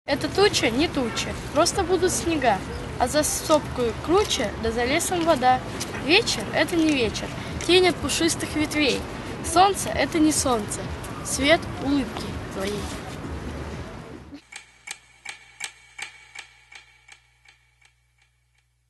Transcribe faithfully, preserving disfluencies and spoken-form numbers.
Это туча не туча, просто будут снега, а за сопкою круче, да за лесом вода. Вечер — это не вечер, тень от пушистых ветвей. Солнце — это не солнце, свет улыбки твоей.